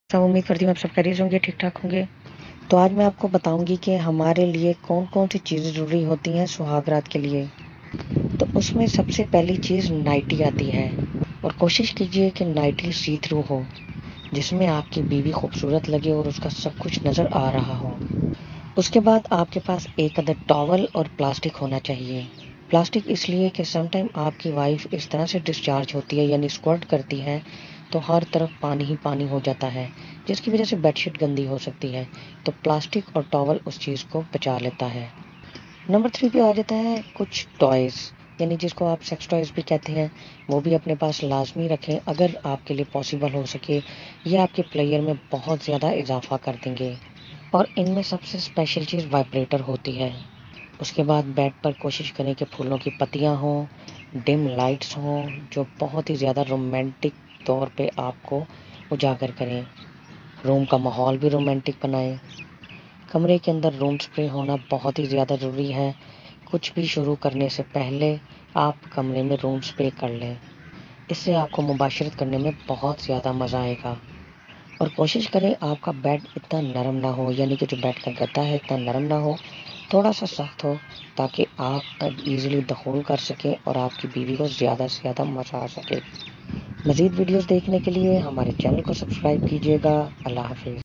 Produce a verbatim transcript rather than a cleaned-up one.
सब उम्मीद करती हूँ आप सब खैरियत से होंगे, ठीक ठाक होंगे। तो आज मैं आपको बताऊंगी कि हमारे लिए कौन कौन सी चीज़ें ज़रूरी होती हैं सुहाग रात के लिए। तो उसमें सबसे पहली चीज़ नाइटी आती है, और कोशिश कीजिए कि नाइटी सी थ्रू हो, जिसमें आपकी बीवी खूबसूरत लगे और उसका सब कुछ नज़र आ रहा हो। उसके बाद आपके पास एक अदर टॉवल और प्लास्टिक होना चाहिए। प्लास्टिक इसलिए कि समटाइम आपकी वाइफ इस तरह से डिस्चार्ज होती है यानी स्क्वर्ट करती है, तो हर तरफ पानी ही पानी हो जाता है, जिसकी वजह से बेडशीट गंदी हो सकती है। तो प्लास्टिक और टॉवल उस चीज़ को बचा लेता है। नंबर थ्री पे आ जाता है कुछ टॉयज़, यानी जिसको आप सेक्स टॉयज़ भी कहते हैं। वो भी अपने पास लाजमी रखें अगर आपके लिए पॉसिबल हो सके। ये आपके प्लेयर में बहुत ज़्यादा इजाफा कर देंगे। और इनमें सबसे स्पेशल चीज़ वाइब्रेटर होती है। उसके बाद बेड पर कोशिश करें कि फूलों की पत्तियाँ हों, डिम लाइट्स हों, जो बहुत ही ज़्यादा रोमांटिक तौर पे आपको उजागर करें। रूम का माहौल भी रोमांटिक बनाएं। कमरे के अंदर रूम स्प्रे होना बहुत ही ज़्यादा ज़रूरी है। कुछ भी शुरू करने से पहले आप कमरे में रूम स्प्रे कर लें। इससे आपको मुबाशरत करने में बहुत ज़्यादा मज़ा आएगा। और कोशिश करें आपका बेड इतना नरम ना हो, यानी कि जो बेड का गद्दा है इतना नरम ना हो, थोड़ा सा सख्त हो, ताकि आप इजीली दखूल कर सकें और आपकी बीवी को ज़्यादा से ज़्यादा मज़ा आ सके। मज़ीद वीडियोस देखने के लिए हमारे चैनल को सब्सक्राइब कीजिएगा। अल्लाह हाफिज़।